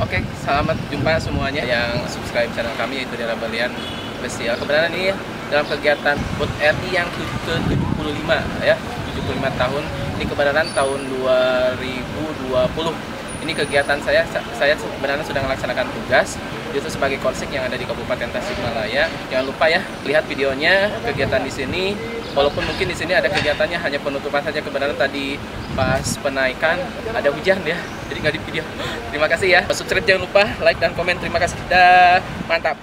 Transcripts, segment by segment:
Oke, selamat jumpa semuanya yang subscribe channel kami, yaitu Daerah Balian Official. Kebenaran ini dalam kegiatan HUT RI yang ke-75 ya, 75 tahun. Ini kebenaran tahun 2020. Ini kegiatan saya sebenarnya sudah melaksanakan tugas itu sebagai Kolsek yang ada di Kabupaten Tasikmalaya. Jangan lupa ya, lihat videonya kegiatan di sini. Walaupun mungkin di sini ada kegiatannya hanya penutupan saja, kebenaran tadi pas penaikan ada hujan ya, jadi nggak di video. Terima kasih ya. Subscribe jangan lupa, like dan komen. Terima kasih. Dah, mantap.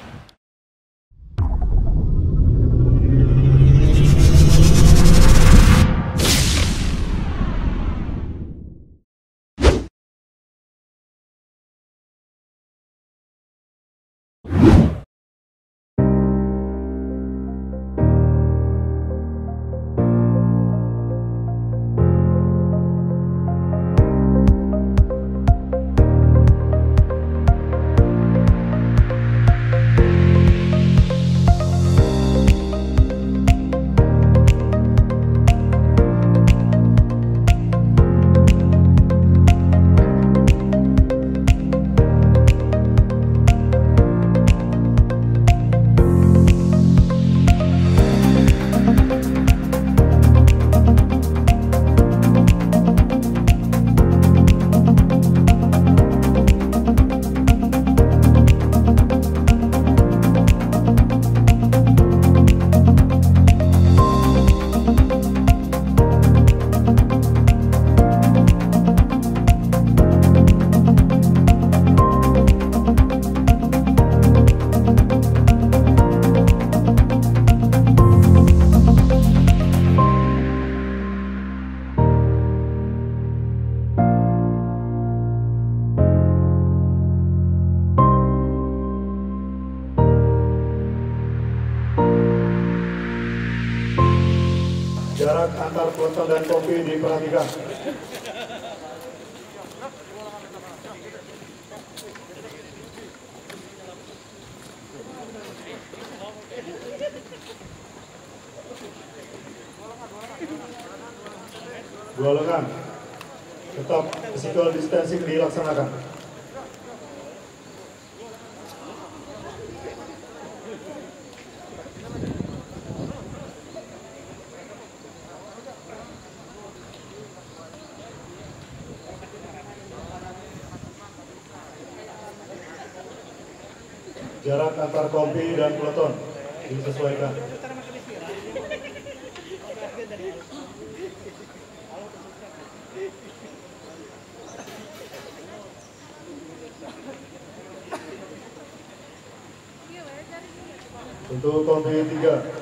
Jarak antar peloton dan kopi diperhatikan. Dua lengan, tetap physical distancing dilaksanakan. Jarak antar kompi dan peloton disesuaikan. Untuk kompi 3.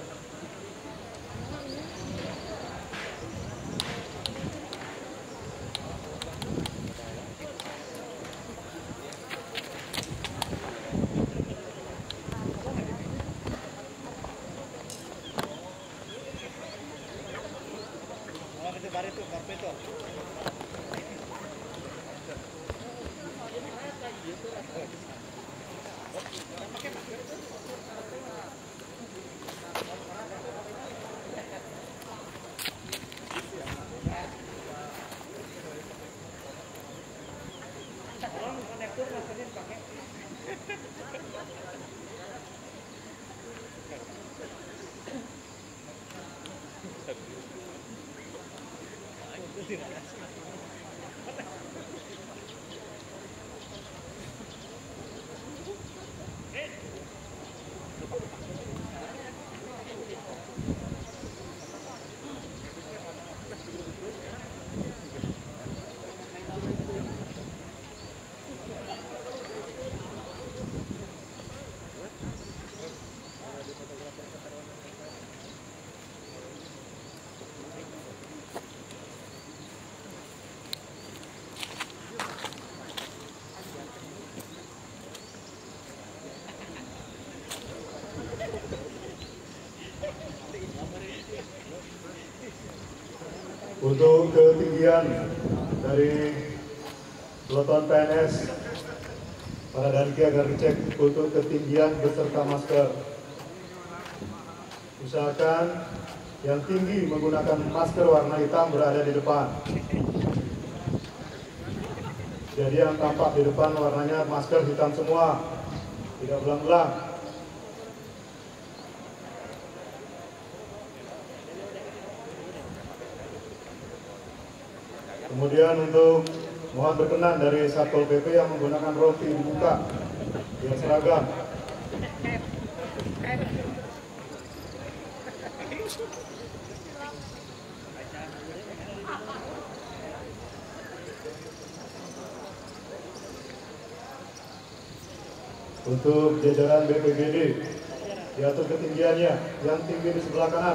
Untuk ketinggian dari peloton PNS, para danki agar dicek untuk ketinggian beserta masker. Usahakan yang tinggi menggunakan masker warna hitam berada di depan. Jadi yang tampak di depan warnanya masker hitam semua, tidak belang-belang. Kemudian untuk mohon berkenan dari Satpol PP yang menggunakan rompi dibuka biar seragam. Untuk jajaran BPBD diatur ketinggiannya, yang tinggi di sebelah kanan.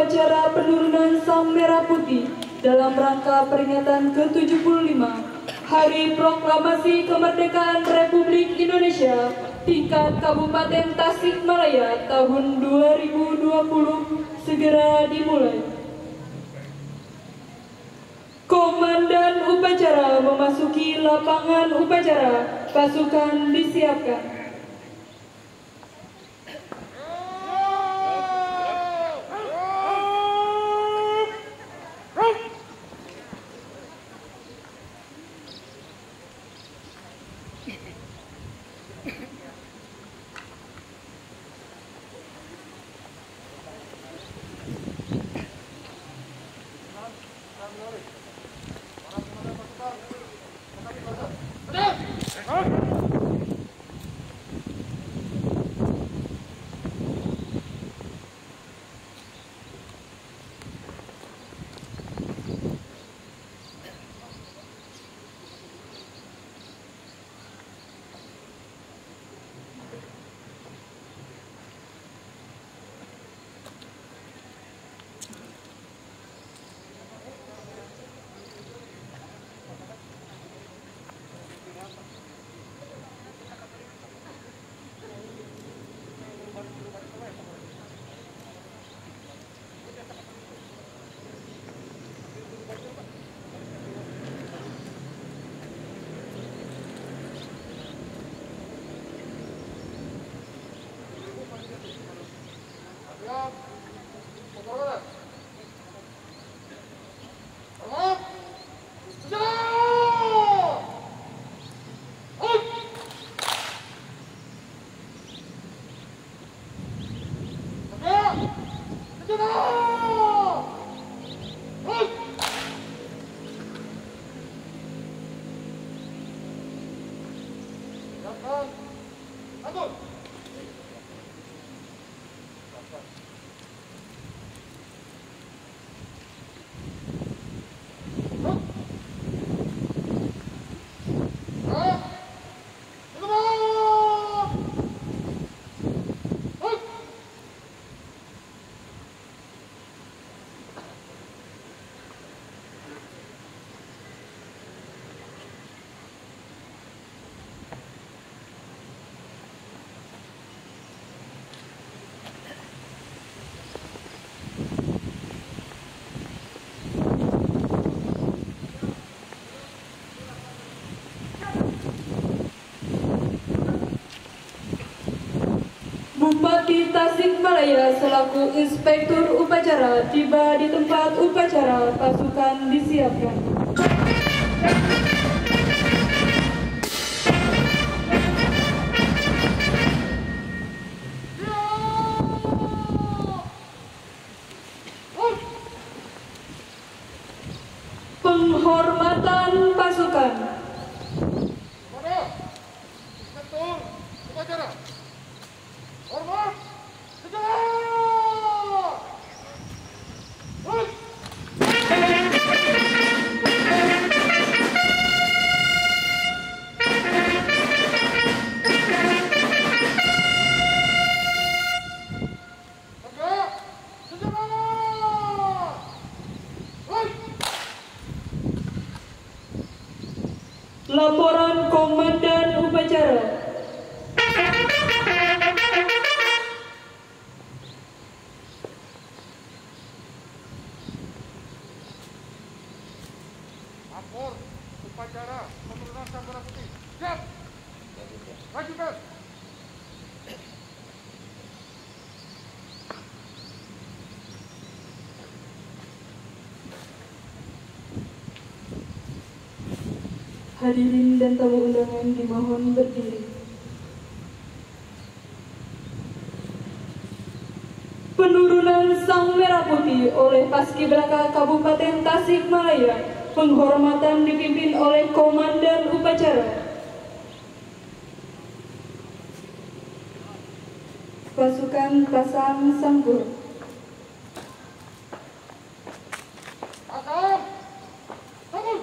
upacara penurunan Sang Merah Putih dalam rangka peringatan ke-75 Hari Proklamasi Kemerdekaan Republik Indonesia tingkat Kabupaten Tasikmalaya tahun 2020 segera dimulai. Komandan upacara memasuki lapangan upacara, pasukan disiapkan. Bupati Tasikmalaya selaku Inspektur Upacara tiba di tempat upacara, pasukan disiapkan. Penghormatan pasukan. Inspektur Upacara. Hormat, sejalan! Laporan Komandan Upacara. Lapor upacara penurunan Sang Merah Putih. Siap. Lanjutkan. Hadirin dan tamu undangan dimohon berdiri. Penurunan Sang Merah Putih oleh Paskibraka Kabupaten Tasikmalaya, penghormatan dipimpin oleh Komandan Upacara. Pasukan pasang sanggul. Pasang. Sambut.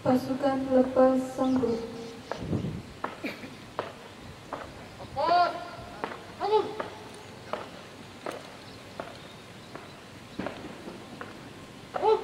Pasukan lepas sanggup. Lepas. Bangun. Bangun.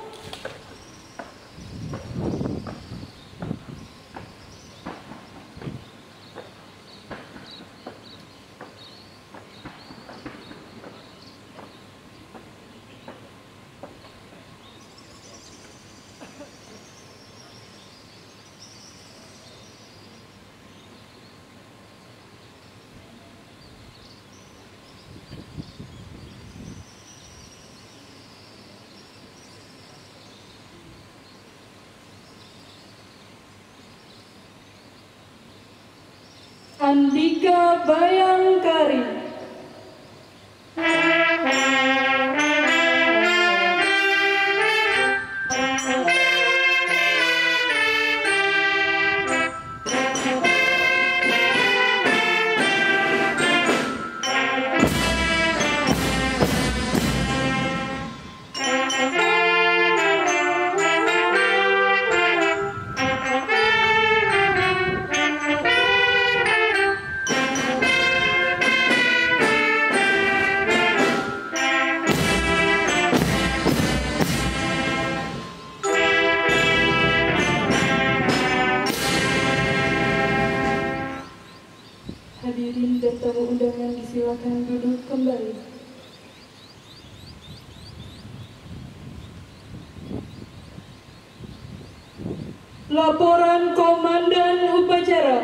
Andika Bayangkari. Hadirin dan tamu undangan disilakan duduk kembali. Laporan Komandan Upacara.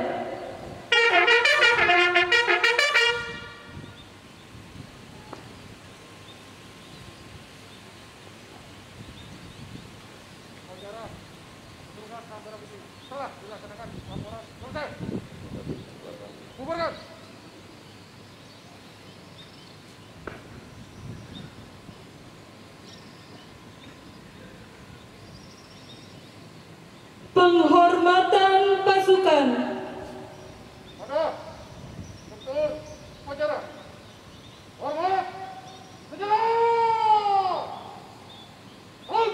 Saudara, petugas Sabara Putih telah dilaksanakan laporan selesai. Bubarkan. Penghormatan pasukan. Pada struktur upacara. Hormat. Menjelang. Halt.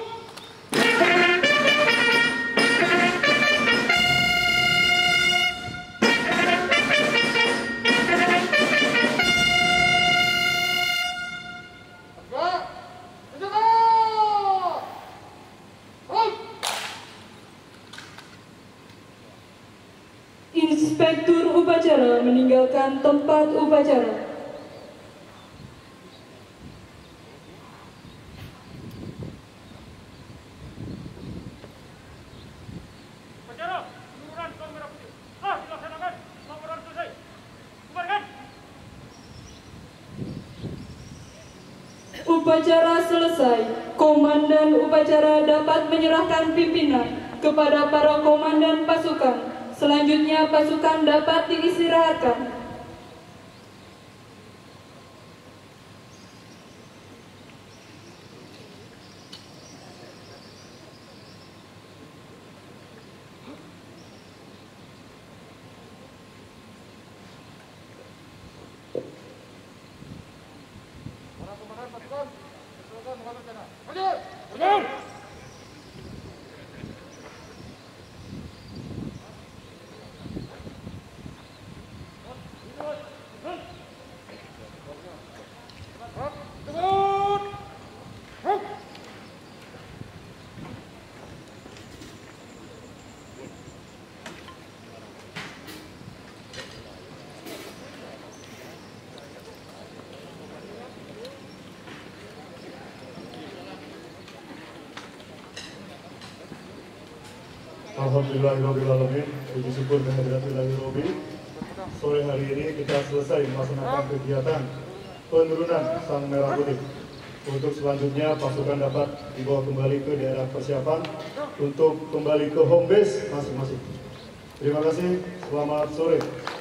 Tegak. Menjelang. Halt. Inspektur upacara meninggalkan tempat upacara. Upacara penurunan sang merah putih telah dilaksanakan. Laporan selesai. Bubarkan. Upacara selesai. Komandan upacara dapat menyerahkan pimpinan kepada para komandan pasukan. Selanjutnya pasukan dapat diistirahatkan. Para komandan pasukan, silakan menghadap kanan. Maju. Maju. Alhamdulillahirrahmanirrahim. Puji syukur kehadirat. Sore hari ini kita selesai melaksanakan kegiatan penurunan sang merah putih. Untuk selanjutnya pasukan dapat dibawa kembali ke daerah persiapan untuk kembali ke home base masing-masing. Terima kasih, selamat sore.